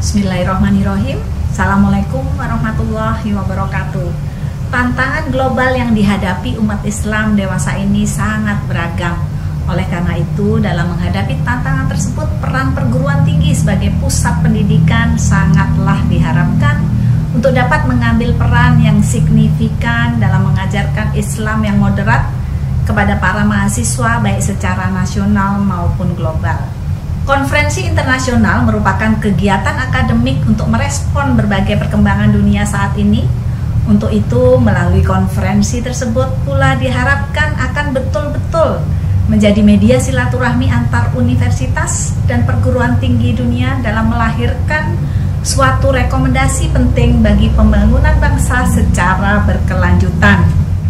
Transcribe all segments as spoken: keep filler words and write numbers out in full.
Bismillahirrahmanirrahim. Assalamualaikum warahmatullahi wabarakatuh. Tantangan global yang dihadapi umat Islam dewasa ini sangat beragam. Oleh karena itu, dalam menghadapi tantangan tersebut, peran perguruan tinggi sebagai pusat pendidikan sangatlah diharapkan untuk dapat mengambil peran yang signifikan dalam mengajarkan Islam yang moderat kepada para mahasiswa baik secara nasional maupun global. Konferensi internasional merupakan kegiatan akademik untuk merespon berbagai perkembangan dunia saat ini. Untuk itu, melalui konferensi tersebut pula diharapkan akan betul-betul menjadi media silaturahmi antar universitas dan perguruan tinggi dunia dalam melahirkan suatu rekomendasi penting bagi pembangunan bangsa secara berkelanjutan.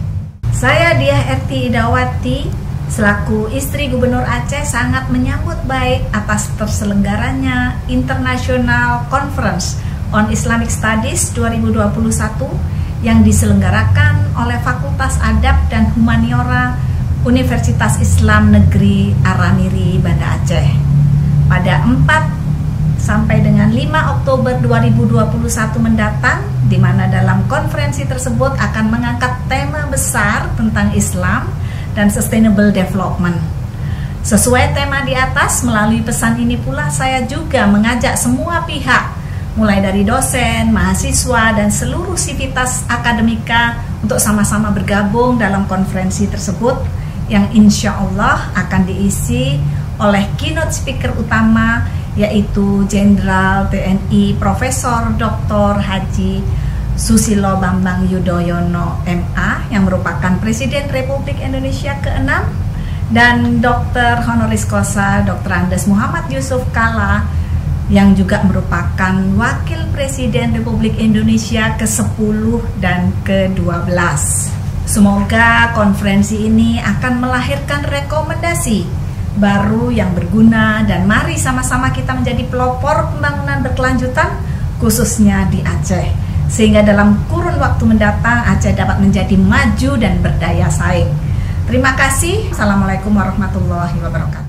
Saya Diah Erti Idawati, selaku istri Gubernur Aceh, sangat menyambut baik atas terselenggaranya International Conference on Islamic Studies dua ribu dua puluh satu yang diselenggarakan oleh Fakultas Adab dan Humaniora Universitas Islam Negeri Araniri, Banda Aceh. Pada empat sampai dengan lima Oktober dua ribu dua puluh satu mendatang, di mana dalam konferensi tersebut akan mengangkat tema besar tentang Islam dan Sustainable Development. Sesuai tema di atas, melalui pesan ini pula saya juga mengajak semua pihak, mulai dari dosen, mahasiswa, dan seluruh sivitas akademika untuk sama-sama bergabung dalam konferensi tersebut yang insya Allah akan diisi oleh keynote speaker utama, yaitu Jenderal T N I Profesor Doktor Haji Susilo Bambang Yudhoyono M A yang merupakan Presiden Republik Indonesia keenam, dan Doktor Honoris Causa Doktor Andes Muhammad Yusuf Kalla yang juga merupakan Wakil Presiden Republik Indonesia ke sepuluh dan ke dua belas. Semoga konferensi ini akan melahirkan rekomendasi baru yang berguna, dan mari sama-sama kita menjadi pelopor pembangunan berkelanjutan khususnya di Aceh, sehingga dalam kurun waktu mendatang Aceh dapat menjadi maju dan berdaya saing. Terima kasih. Assalamualaikum warahmatullahi wabarakatuh.